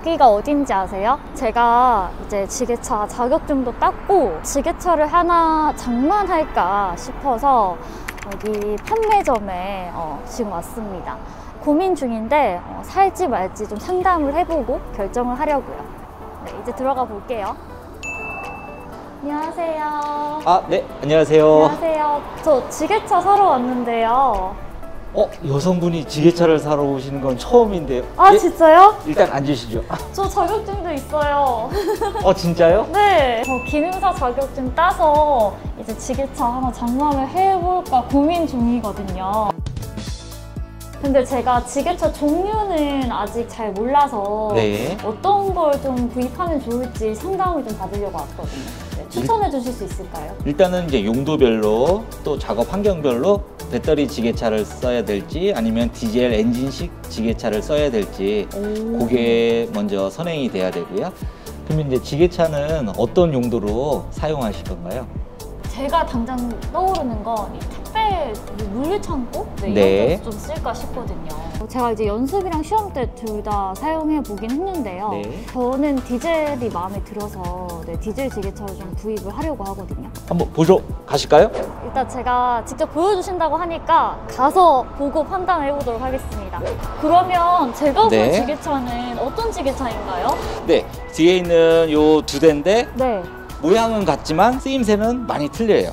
여기가 어딘지 아세요? 제가 이제 지게차 자격증도 땄고 지게차를 하나 장만할까 싶어서 여기 판매점에 지금 왔습니다. 고민 중인데 살지 말지 좀 상담을 해보고 결정을 하려고요. 네, 이제 들어가 볼게요. 안녕하세요. 아, 네, 안녕하세요. 안녕하세요. 저 지게차 사러 왔는데요. 여성분이 지게차를 사러 오시는 건 처음인데요. 아, 예? 진짜요? 일단 앉으시죠. 저 자격증도 있어요. 진짜요? 네. 저 기능사 자격증 따서 이제 지게차 하나 장만을 해볼까 고민 중이거든요. 근데 제가 지게차 종류는 아직 잘 몰라서 네. 어떤 걸 좀 구입하면 좋을지 상담을 좀 받으려고 왔거든요. 네, 추천해 주실 수 있을까요? 일단은 이제 용도별로 또 작업 환경별로 배터리 지게차를 써야 될지 아니면 디젤 엔진식 지게차를 써야 될지 그게 먼저 선행이 돼야 되고요. 그러면 이제 지게차는 어떤 용도로 사용하실 건가요? 제가 당장 떠오르는 건 이 택배 물류창고? 네, 네. 이런 데서 좀 쓸까 싶거든요. 제가 이제 연습이랑 시험 때 둘 다 사용해 보긴 했는데요. 네. 저는 디젤이 마음에 들어서 디젤 지게차를 좀 구입을 하려고 하거든요. 한번 보러 가실까요? 일단 제가 직접 보여주신다고 하니까 가서 보고 판단을 해보도록 하겠습니다. 그러면 제가 본 네. 지게차는 어떤 지게차인가요? 네, 뒤에 있는 요 두 대인데 네. 모양은 같지만 쓰임새는 많이 틀려요.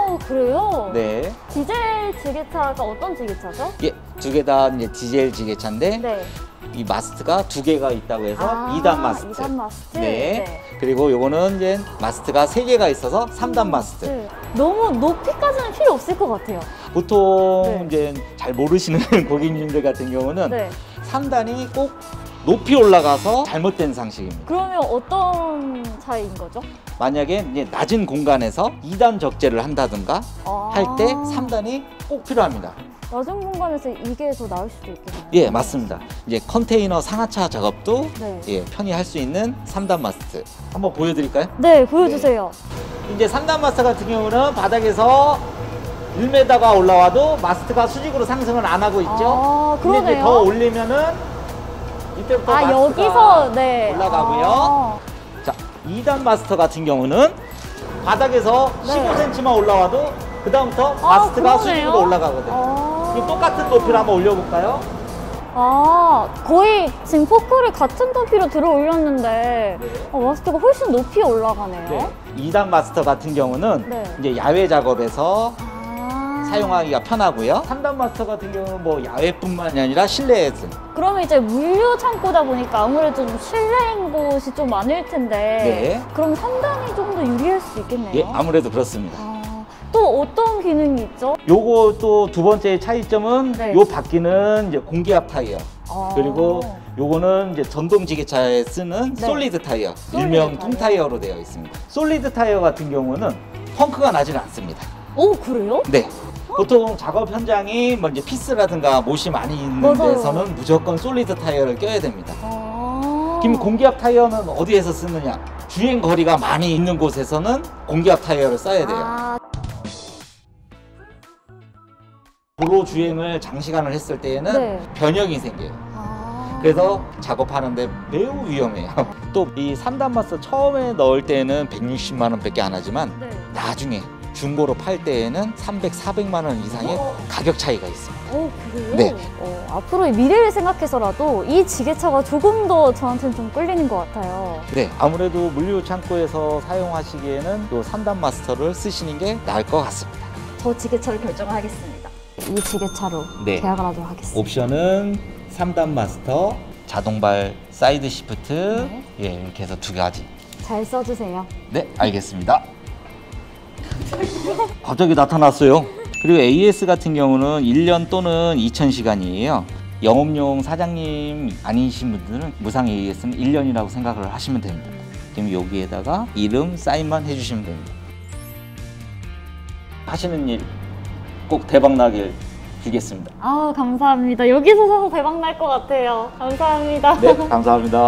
그래요? 네. 디젤 지게차가 어떤 지게차죠? 예, 두 개 다 이제 디젤 지게차인데 네. 이 마스트가 두 개가 있다고 해서 2단 마스트. 2단 마스트. 네. 그리고 요거는 이제 마스트가 3개가 있어서 3단 마스트. 네. 너무 높이까지는 필요 없을 것 같아요. 보통 네. 이제 잘 모르시는 고객님들 같은 경우는 네. 3단이 꼭 높이 올라가서 잘못된 상식입니다. 그러면 어떤 차이인 거죠? 만약에 이제 낮은 공간에서 2단 적재를 한다든가 할 때 3단이 꼭 필요합니다. 낮은 공간에서 이게 더 나을 수도 있겠네요. 예, 맞습니다. 이제 컨테이너 상하차 작업도 네. 예, 편히 할 수 있는 3단 마스트. 한번 보여드릴까요? 네, 보여주세요. 이제 3단 마스트 같은 경우는 바닥에서 1m가 올라와도 마스트가 수직으로 상승을 안 하고 있죠. 근데 그러네요. 이제 더 올리면은 이때부터 마스트가 여기서 네. 올라가고요. 자, 2단 마스터 같은 경우는 바닥에서 네. 15cm만 올라와도 그 다음부터 마스트가 그러네요. 수직으로 올라가거든요. 그럼 똑같은 높이를 한번 올려볼까요? 거의 지금 포크를 같은 높이로 들어 올렸는데 마스터가 훨씬 높이 올라가네요. 네. 2단 마스터 같은 경우는 네. 이제 야외 작업에서 사용하기가 편하고요. 3단 마스터 같은 경우는 뭐 야외뿐만이 아니라 실내에서. 그러면 이제 물류 창고다 보니까 아무래도 좀 실내인 곳이 좀 많을 텐데 네. 그럼 3단이 좀 더 유리할 수 있겠네요. 예, 아무래도 그렇습니다. 또 어떤 기능이 있죠? 요거 또 두 번째 차이점은 네. 요 바퀴는 이제 공기압 타이어. 그리고 요거는 이제 전동 지게차에 쓰는 네. 솔리드 타이어, 솔리드 일명 타이어. 통타이어로 되어 있습니다. 솔리드 타이어 같은 경우는 펑크가 나지는 않습니다. 그래요? 네. 보통 작업 현장이 뭐 이제 피스라든가 못이 많이 있는 맞아요. 데서는 무조건 솔리드 타이어를 껴야 됩니다. 그럼 공기압 타이어는 어디에서 쓰느냐? 주행 거리가 많이 있는 곳에서는 공기압 타이어를 써야 돼요. 도로 주행을 장시간을 했을 때에는 네. 변형이 생겨요. 그래서 작업하는데 매우 위험해요. 또 이 3단 마스터 처음에 넣을 때는 160만 원 밖에 안 하지만 네. 나중에 중고로 팔 때에는 300, 400만 원 이상의 가격 차이가 있습니다. 그래요? 네. 앞으로의 미래를 생각해서라도 이 지게차가 조금 더 저한테는 좀 끌리는 것 같아요. 네, 아무래도 물류 창고에서 사용하시기에는 이 3단 마스터를 쓰시는 게 나을 것 같습니다. 저 지게차를 결정하겠습니다. 이 지게차로 네. 계약을 하도록 하겠습니다. 옵션은 3단 마스터, 자동발 사이드 시프트, 네. 예, 이렇게 해서 두 가지. 잘 써주세요. 네, 알겠습니다. 갑자기 나타났어요. 그리고 AS 같은 경우는 1년 또는 2000시간이에요. 영업용 사장님 아니신 분들은 무상 AS는 1년이라고 생각을 하시면 됩니다. 그럼 여기에다가 이름, 사인만 해주시면 됩니다. 하시는 일 꼭 대박 나길 빌겠습니다. 감사합니다. 여기서 사서 대박 날 것 같아요. 감사합니다. 네, 감사합니다.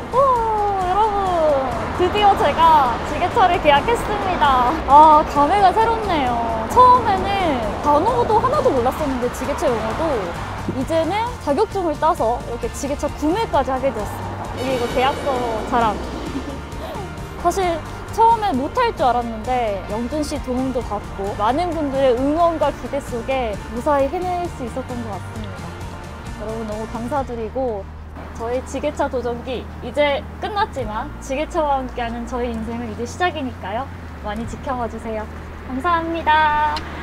여러분, 드디어 제가 지게차를 계약했습니다. 감회가 새롭네요. 처음에는 단어도 하나도 몰랐었는데 지게차 용어도 이제는 자격증을 따서 이렇게 지게차 구매까지 하게 되었습니다. 여기 이거 계약서 자랑. 사실 처음에 못할 줄 알았는데 영준 씨 도움도 받고 많은 분들의 응원과 기대 속에 무사히 해낼 수 있었던 것 같습니다. 여러분 너무 감사드리고 저희 지게차 도전기 이제 끝났지만 지게차와 함께하는 저희 인생은 이제 시작이니까요. 많이 지켜봐 주세요. 감사합니다.